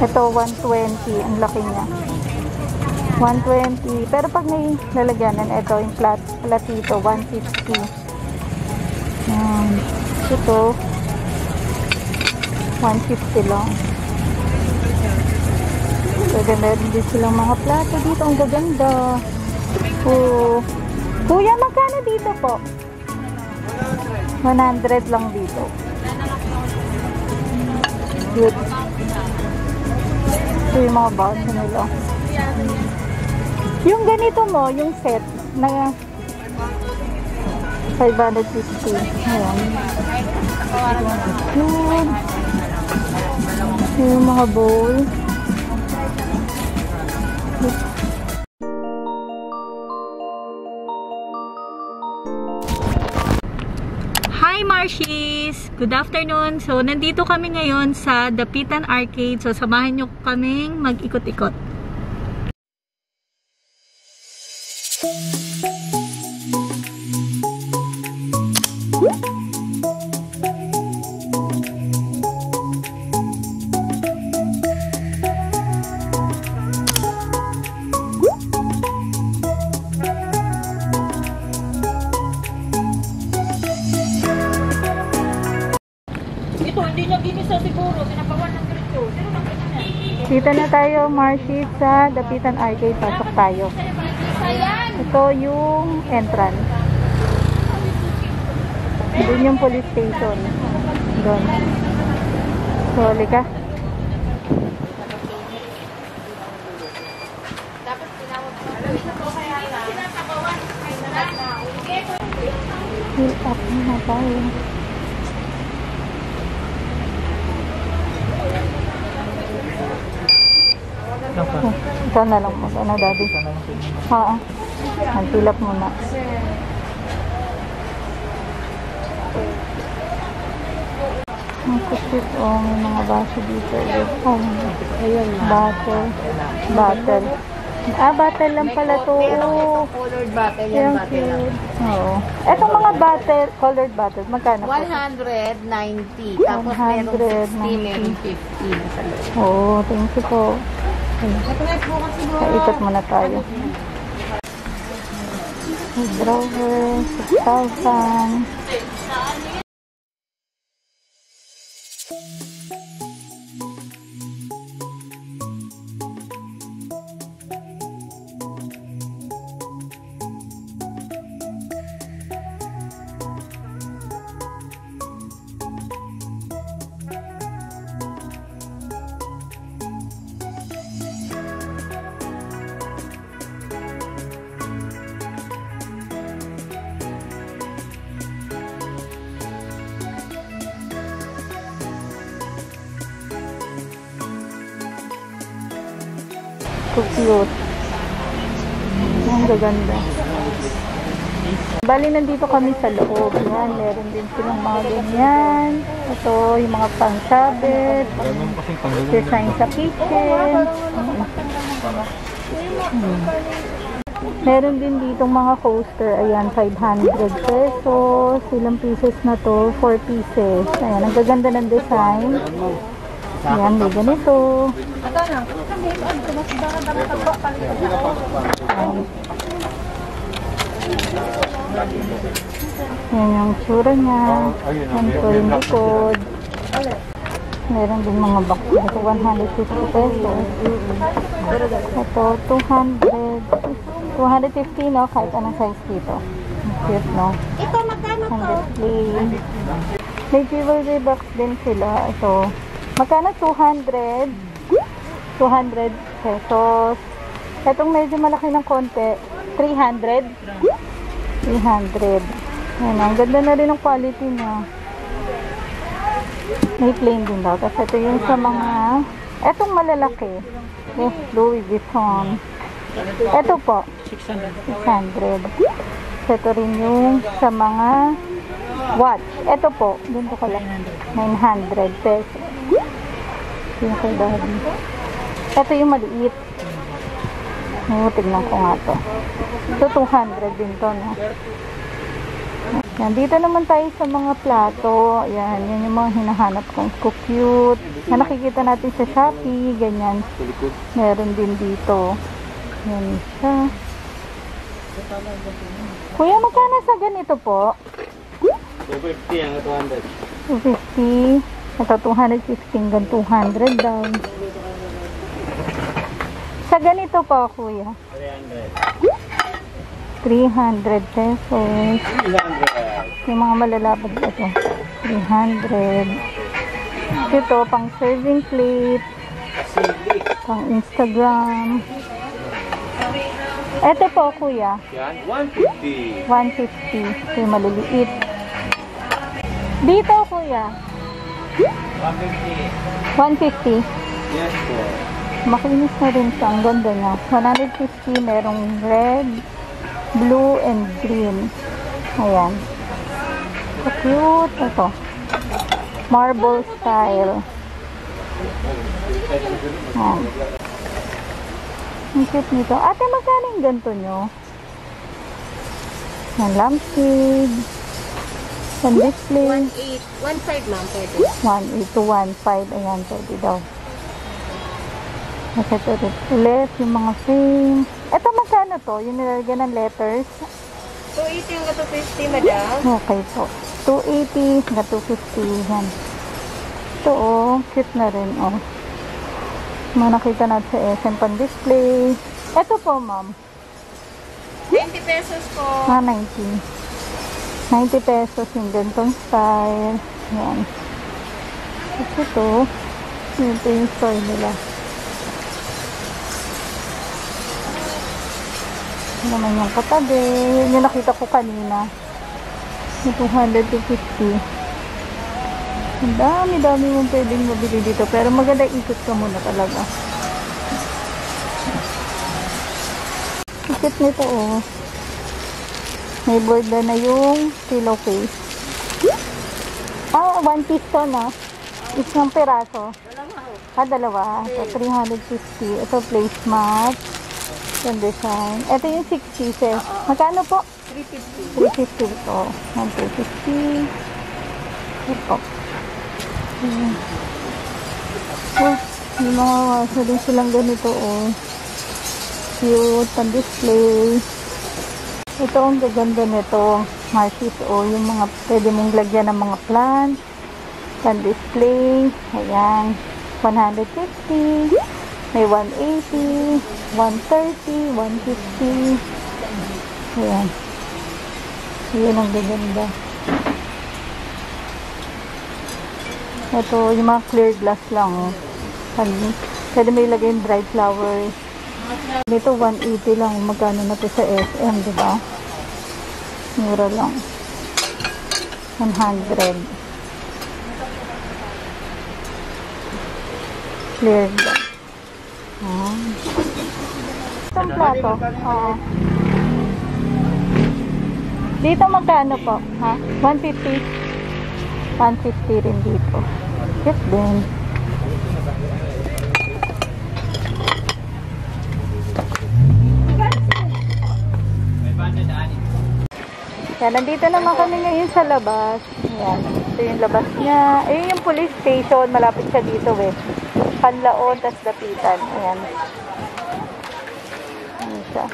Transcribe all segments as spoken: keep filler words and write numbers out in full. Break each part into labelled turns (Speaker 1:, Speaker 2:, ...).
Speaker 1: Ito, one twenty. Ang laki niya. one twenty. Pero pag may lalagyanan, ito yung plat, platito, one fifty. Yan. Ito, one fifty lang. Pwede meron din silang mga plato dito. Ang gaganda. Oh. Kuya, magkano dito po? one hundred lang dito. Good. Ito yung mga baso nila. Yung ganito mo, yung set na five fifty. Ayan. Yun. Yung mga bowl. Hi Marshies! Good afternoon! So, nandito kami ngayon sa Dapitan Arcade. So, samahan nyo kaming mag-ikot-ikot.
Speaker 2: Hindi niya ginisa siguro, pinapawan ng grito.
Speaker 1: Dito na tayo, Marshies, sa Dapitan Arcade. Pasok tayo. Ito yung entrance. Doon yung police station. Doon. So, halika. Fill up na tayo. Ito na lang mo. Ano, daddy? Oo. Nagpilap muna. Ang kusit. Oh, may mga baso dito. Oh, bottle. Bottle. Ah, bottle lang pala to. Oh.
Speaker 2: Colored bottle yan, bottle.
Speaker 1: Oo. Etong mga bottle, colored bottle, magkano po?
Speaker 2: one ninety. Tapos merong sixty, merong fifty.
Speaker 1: Oo, thank you po. Ikot muna tayo. Drawer, six thousand. So cute. Ang gaganda. Bali, nandito kami sa loob. Yan, meron din silang mga ganyan. Ito, yung mga pang-sabit. Design sa kitchen. Hmm. Meron din ditong mga coaster. Ayan, five hundred pesos. Ilang pieces na to? four pieces. Ayan, ang gaganda ng design. Ayan, may ganito. Ayan yung tsura niya. Ayan po yung likod. Meron din mga box. Ito, one hundred fifty pesos. Ito, two hundred. two hundred fifty, no? Kahit anong size dito. Cute, no?
Speaker 2: Ito, magkano to?
Speaker 1: Display. May jewelry box din sila. Ito. Magkano? two hundred. two hundred pesos. Itong medyo malaki ng konti. three hundred. three hundred. Ayan, ang ganda na rin ng quality niya. May plain din daw. Tapos ito yung sa mga, etong malalaki. Yes, Louis Vuitton. Ito po. six hundred. Ito rin yung sa mga watch. Ito po. Doon ko lang. nine hundred pesos. Yung kay daddy. Ito yung maliit. Oh, tignan ko nga to. Ito two hundred din to, no? Yan, dito naman tayo sa mga plato. Yan, yan yung mga hinahanap kong cute. Na nakikita natin sa Shopee, ganyan. Meron din dito. Yan siya. Kuya, magkano sa ganito po?
Speaker 3: two fifty ang two hundred.
Speaker 1: two fifty. Ito two fifty hanggang two hundred daw. Sa ganito po, kuya?
Speaker 3: three hundred.
Speaker 1: three hundred pesos.
Speaker 3: three hundred.
Speaker 1: Yung mga malalapad pa ito. three hundred. Ito, pang serving plate. Pang Instagram. Ito po, kuya.
Speaker 3: Yan, one fifty.
Speaker 1: one fifty. Ito yung maliliit. Dito, kuya.
Speaker 3: one fifty.
Speaker 1: one fifty.
Speaker 3: Yes po.
Speaker 1: Makinis na rin siya. Ang ganda niya. one fifty. Merong red, blue, and green. Ayan. So cute. Ito. Marble style. Ayan. Ang cute nito. Ate, magkano yung ganito nyo? Yan, lampshade. Yan, display.
Speaker 2: one eight. one five, ma'am, pwede.
Speaker 1: one eight to one five. Ayan, pwede daw. Kasi ito rin. Ulit, yung mga frame. Ito, magkano to? Yung nilalagyan ng letters.
Speaker 2: two eighty hanggang two fifty, madam.
Speaker 1: Okay po. two eighty hanggang two fifty. Yan. Ito, oh. Cute na rin, oh. Mga nakita natin sa S M pan display. Ito po, ma'am.
Speaker 2: twenty pesos po.
Speaker 1: Ah, ninety. ninety pesos yung gantong style. Yan. Ito to. Ito yung store nila. Ito naman yung katabi. Yun yung nakita ko kanina. Yung two hundred to fifty. Ang dami-dami mong pwedeng mabili dito. Pero maganda ikot ka muna talaga. Ikot nito, oh. May border na yung pillowcase. Ah, one piece to, no? Isang peraso. Ah, dalawa. So, three hundred fifty. Ito, placemat. Yung design. Ito yung six pieces. Magkano po?
Speaker 2: three fifty.
Speaker 1: three fifty ito. one two fifty. Ito. Hmm. Oh, yung mga wasa din silang ganito, oh. Cute. Pan-display. Ito ang gaganda nito. Marcis, oh. Yung mga pwede mong lagyan ng mga plants. Pan-display. Ayan. one fifty. May one eighty. one thirty. one fifty. Ayan. Ayan ang gaganda. Ito, yung mga clear glass lang, oh. Pwede may ilagay yung dried flowers. Dito, one eighty lang. Magkano na to sa S M, diba? Mura lang. one hundred. Clear glass. Ah. Itong plato. Oo. Dito magkano po? Ha? one fifty? one fifty rin dito. Yes, din. Yan, nandito naman kami ngayon sa labas. Yan, ito yung labas niya. Ayun yung police station. Malapit siya dito, eh. Panlaon, tas Dapitan. Ayan. Ayan siya.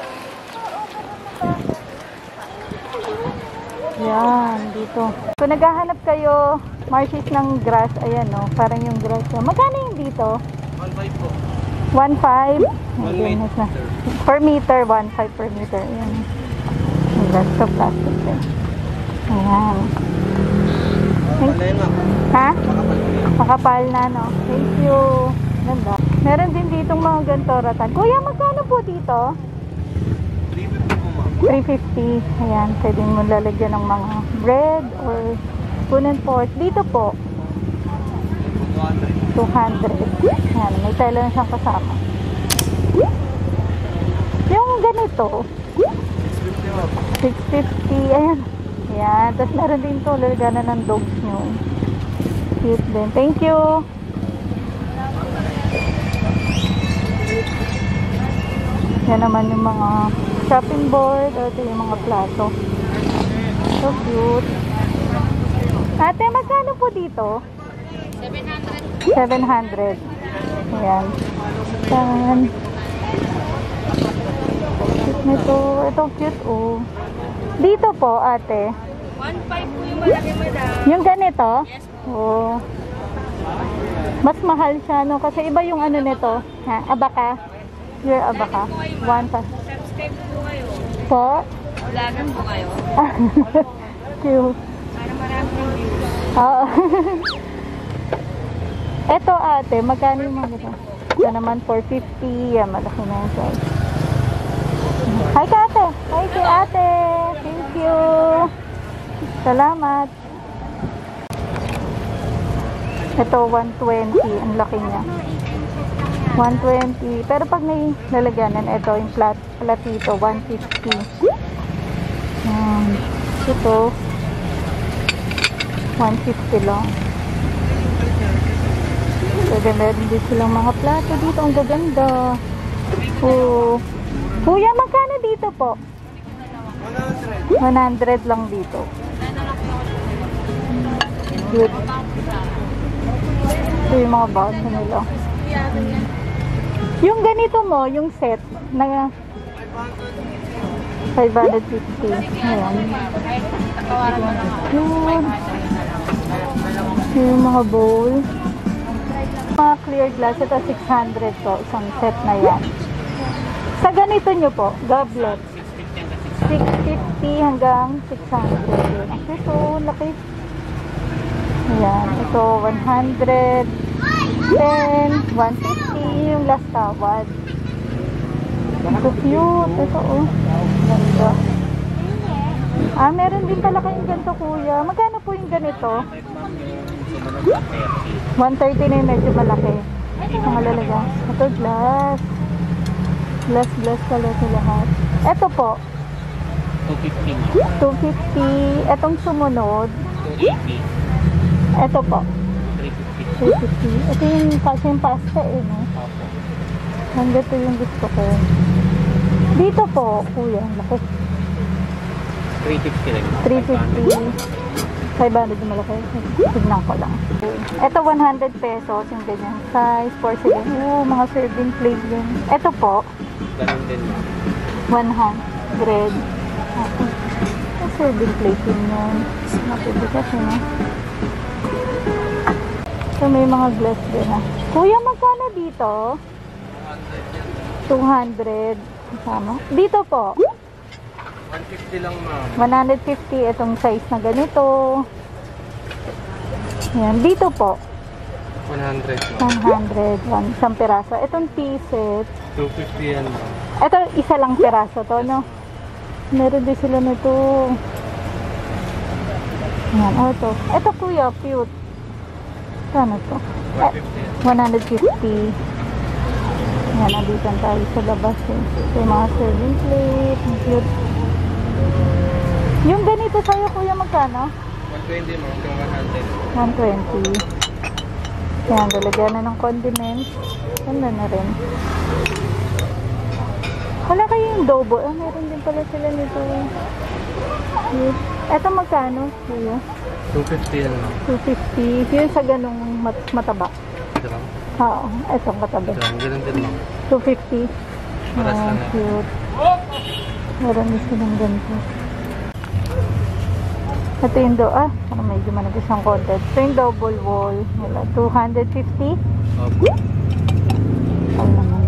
Speaker 1: Yan, dito. Kung naghahanap kayo, Marcis, ng grass, ayan, no? Parang yung grass. Magkano yung dito?
Speaker 3: one five po.
Speaker 1: one five?
Speaker 3: one
Speaker 1: meter. Per meter, one five per meter. Ayan. Grass to plastic din. Ayan. Thank
Speaker 3: Palayan lang.
Speaker 1: Ha?
Speaker 3: Makapal po yan.
Speaker 1: Makapal na, no? Thank you. Ganda. Meron din ditong mga ganito ratan. Kuya, magkano po dito?
Speaker 3: three fifty po, ma'am.
Speaker 1: three fifty. Ayan, pwede mo lalagyan ng mga bread or spoon and fork. Dito po,
Speaker 3: two hundred.
Speaker 1: two hundred. Ayan, may tela na siyang kasama. Yung ganito, six fifty. Ayan. Ayan. Tapos meron din to, lalagyan ng dogs nyo. Cute din. Thank you. Yan naman yung mga shopping board. Ito yung mga plato. So cute. Ate, magkano po dito?
Speaker 2: seven hundred.
Speaker 1: seven hundred. Ayan. Ayan. Cute nito. Ito cute, oh. Dito po, ate.
Speaker 2: one five po yung malaki, madam.
Speaker 1: Yung ganito?
Speaker 2: Yes.
Speaker 1: Oh. Mas mahal siya, no? Kasi iba yung ano nito. Ha? Abaka? Your abaka? One pa.
Speaker 2: Subscribe po kayo.
Speaker 1: Po?
Speaker 2: Vlogan po kayo.
Speaker 1: Cute.
Speaker 2: Para maraming views.
Speaker 1: Oo. Eto ate, magkano yung mga ito? Ito naman four fifty. Yan, malaki na yung size. Hi ka ate. Hi kay ate. Thank you. Salamat. Ito one twenty. Ang laki niya. one twenty. Pero pag may lalagyanan, ito yung flat, platito, one fifty. Yan. Ito, one fifty lang. Pwede meron din silang mga plato dito. Ang gaganda. Oh. Kuya, magkano dito po? one hundred lang dito. Good. Ito yung mga baso nila. Yung ganito mo, yung set, na five fifty. Ayan. Yun. Yung mga bowl. Mga clear glass, ito six hundred po, isang set na yan. Sa ganito nyo po, goblet, six fifty hanggang six hundred. Ito, laki. Ayan, ito one hundred, ten, one fifty, yung last tawad. Ito cute, ito oh. Ganda. Ah, meron din pala kayong ganito kuya. Magkano po yung ganito? one thirty na yung medyo malaki. Ito nga lalaga. Ito glass. Glass, glass pala sa lahat. Ito po.
Speaker 3: two fifty.
Speaker 1: two fifty. Etong sumunod.
Speaker 3: two eighty.
Speaker 1: Ito po.
Speaker 3: three fifty.
Speaker 1: three fifty. Ito yung kasi yung pasta eh. No? Hanggang ito yung gusto ko. Dito po, kuya. Laki.
Speaker 3: three fifty lang.
Speaker 1: three fifty. five hundred yung malaki. Tignan ko lang. Ito one hundred pesos yung ganyan size. Porcelain. Oo, mga serving plate din. Ito po.
Speaker 3: Ganun din.
Speaker 1: one hundred. Okay. Yung serving plate din yun. Mapibigat yun, no? So, may mga glass din, ha? Kuya, magkano dito? two hundred. Kasama. Dito po.
Speaker 3: one fifty lang ma'am.
Speaker 1: one fifty itong size na ganito. Ayan. Dito po.
Speaker 3: one hundred ma'am.
Speaker 1: one hundred. One, isang piraso. Itong pieces.
Speaker 3: two fifty yan ma'am.
Speaker 1: Ito, isa lang piraso to, no? Meron din sila nito. Ayan. O, ito. Ito, kuya. Cute. Ano to?
Speaker 3: one fifty.
Speaker 1: one fifty. Ayan, nandito tayo sa labas eh. Ito yung mga serving plate. Ang cute. Yung ganito sa'yo, kuya, magkano?
Speaker 3: one twenty ma'am. Yung one hundred.
Speaker 1: one twenty. Ayan, dalagyan na ng condiments. Ganda na rin. Wala kayo yung dobo. Ah, meron din pala sila nito. Yes. Ito magkano, kuya?
Speaker 3: two fifty yan ma'am.
Speaker 1: two fifty. Yun sa ganong mat mataba.
Speaker 3: Ito lang.
Speaker 1: Oo, etong mataba.
Speaker 3: Ito lang. Ganun din ma'am.
Speaker 1: two fifty.
Speaker 3: Paras
Speaker 1: Ah,
Speaker 3: lang yan.
Speaker 1: cute. Meron din silang ganito. Ito yung do, ah, parang medyo managos ang konti. Ito yung double wall. Wala, two fifty.
Speaker 3: Opo.
Speaker 1: Ang naman.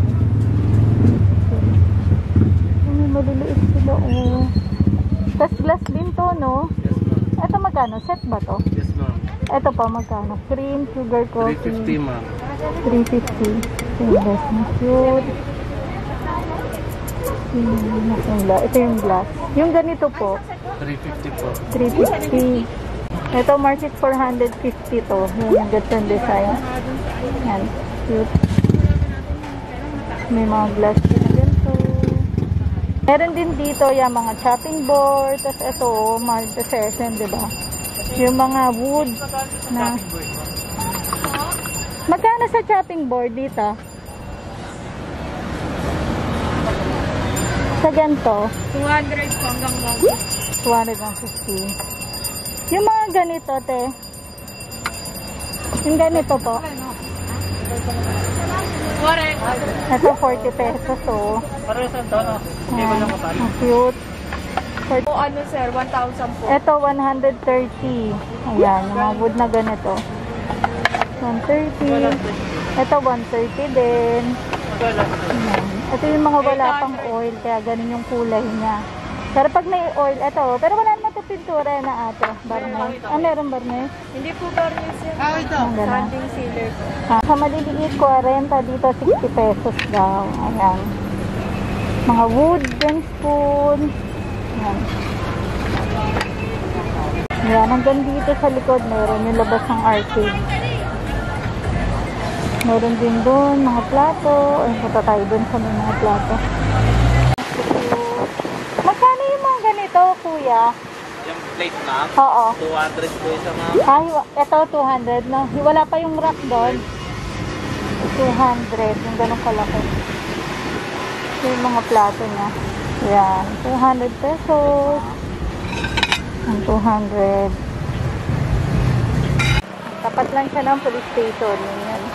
Speaker 1: Ay, maliliit sila, oh. Tapos glass din to, no?
Speaker 3: Yes ma'am.
Speaker 1: Ito magkano? Set ba to?
Speaker 3: Yes ma'am.
Speaker 1: Ito pa magkano? Cream, sugar
Speaker 3: three
Speaker 1: coffee.
Speaker 3: fifty ma'am.
Speaker 1: three fifty. Ito yung glass na cute. Hmm, yung glass. Ito yung glass. Yung ganito po,
Speaker 3: three fifty po.
Speaker 1: three fifty. Ito, market four fifty to. Yung yung ganitong design. Yan. Cute. May mga glass din na ganito. Meron din dito yung mga chopping board. Tapos ito, multi-session, diba? Yung mga wood na... Magkano sa chopping board dito? Sa ganito?
Speaker 2: two hundred po hanggang one.
Speaker 1: two hundred fifty. Yung mga ganito, te. Yung ganito po. Ito, forty pesos, oh.
Speaker 3: Parang saan to, no? Hindi ba lang kapal?
Speaker 1: Ang cute.
Speaker 2: O ano sir, one thousand po.
Speaker 1: Ito, one hundred thirty. Ayan, yung mga wood na ganito. one thirty. Ito, one thirty din. Ayan. Ito yung mga wala pang oil, kaya ganun yung kulay niya. Pero pag may oil, ito. Pero wala naman ito pintura na ate. Barnes. Ah, meron barnes?
Speaker 2: Hindi po garnish yan.
Speaker 3: Ah, ito.
Speaker 1: Ang ganun.
Speaker 2: Sanding sealer po.
Speaker 1: Ah, sa maliliit, forty. Dito, sixty pesos daw. Ayan. Mga wooden spoon. Ayan. Ayan. Hanggang dito sa likod, meron yung labas ng arcade. Meron din doon, mga plato. Ay, punta tayo doon sa may mga plato. Magkano yung mga ganito, kuya?
Speaker 3: Yung plate, ma'am?
Speaker 1: Oo.
Speaker 3: two hundred po isa, ma'am.
Speaker 1: Ah, hiwa- ito, two hundred, no? Wala pa yung rack doon. two hundred, yung ganun kalaki. Ito yung mga plato niya. Yan, two hundred pesos. Ang two hundred. Tapat lang siya ng police station. Yan.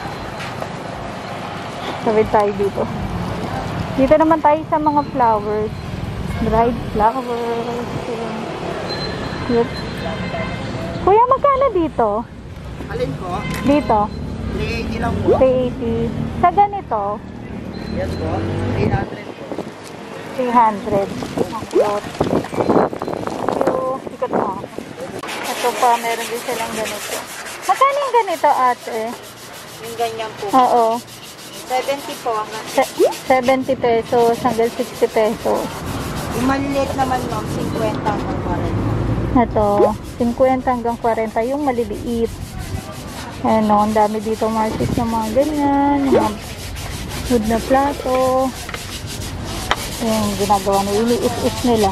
Speaker 1: Sabit tayo dito. Dito naman tayo sa mga flowers. Dried flowers. Cute. Kuya, magkano dito?
Speaker 4: Alin po?
Speaker 1: Dito.
Speaker 4: three eighty lang po.
Speaker 1: three eighty. Sa ganito,
Speaker 4: Yes po. eight hundred po.
Speaker 1: three hundred. Ang cute. Thank you. Sikat mo ako. Ito pa, meron din silang ganito. Magkano yung ganito, ate?
Speaker 2: Yung ganyan po.
Speaker 1: Oo.
Speaker 2: seventy po hanggang
Speaker 1: Se- seventy pesos hanggang sixty pesos.
Speaker 2: yung maliliit naman ma'am, fifty hanggang forty.
Speaker 1: Ito, fifty hanggang forty yung maliliit. Ayan o, ang dami dito market ng mga ganyan, yung mga wood na plato. Ayan, ginagawa na, iliis-is nila.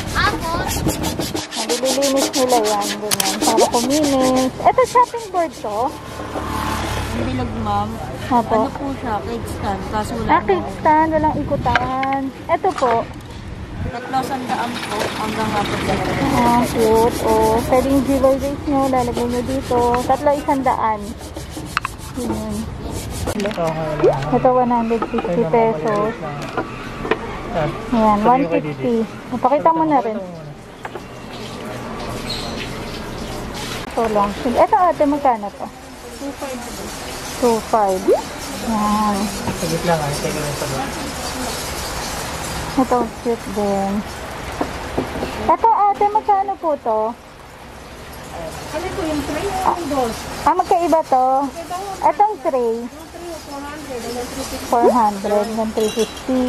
Speaker 1: Nililinis nila yan, ganyan, para kuminis. Ito, shopping board to.
Speaker 2: Yung bilog ma'am,
Speaker 1: Apo.
Speaker 2: ano po siya, cake stand, kaso wala
Speaker 1: Ah, cake stand, walang ikutan. Ito po,
Speaker 2: tatlo sandaan po hanggang apat dalawa.
Speaker 1: ah, cute. O, pwedeng jewelries nyo, lalagay nyo dito. Tatlo isang daan. Yun. Ito, one hundred fifty pesos. Ayan, one fifty. Napakita mo na rin. Ito lang. Ito ate, magkano to? two five. Ayan.
Speaker 3: Sagit lang, ay. Sige lang sa doon.
Speaker 1: Ito, cute din. Ito ate, magkano po to?
Speaker 2: Ano po yung tray o yung dos?
Speaker 1: Ah, magkaiba to. Itong tray. four hundred and three fifty.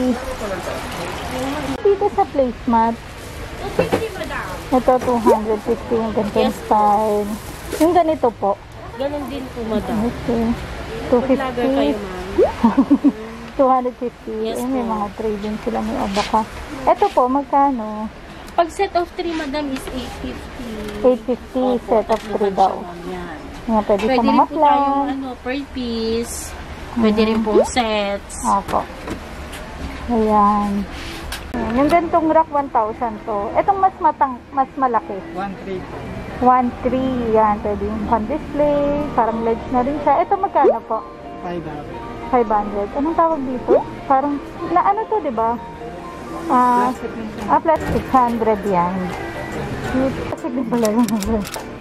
Speaker 1: Dito sa placemat.
Speaker 2: two fifty madam.
Speaker 1: Ito, two hundred fifty yung ganitong style. Yung ganito po.
Speaker 2: Ganon din po madam.
Speaker 1: Okay. two
Speaker 2: Vlogger kayo
Speaker 1: fifty.
Speaker 2: ma'am.
Speaker 1: two hundred fifty.
Speaker 2: Yes,
Speaker 1: eh, may
Speaker 2: po.
Speaker 1: mga tray din sila. May abaka. Ito po, magkano?
Speaker 2: Pag set of three madam is eight fifty.
Speaker 1: eight fifty set of three daw.
Speaker 2: Yan.
Speaker 1: Yan, pwede sa
Speaker 2: Pwede
Speaker 1: mga
Speaker 2: rin po tayong
Speaker 1: plant.
Speaker 2: ano, per piece. Pwede rin po sets.
Speaker 1: Opo. Ayan. Ayan. Yung gantong rack, one thousand to. Itong mas matang, mas malaki.
Speaker 4: one three.
Speaker 1: one three. Yan. Pwede yung pan-display. Parang ledge na rin siya. Ito magkano po?
Speaker 4: five hundred.
Speaker 1: five hundred. Anong tawag dito? Parang, na ano to, di ba? Ah, ah, plus six hundred yan. Cute. Kasi di pala yun.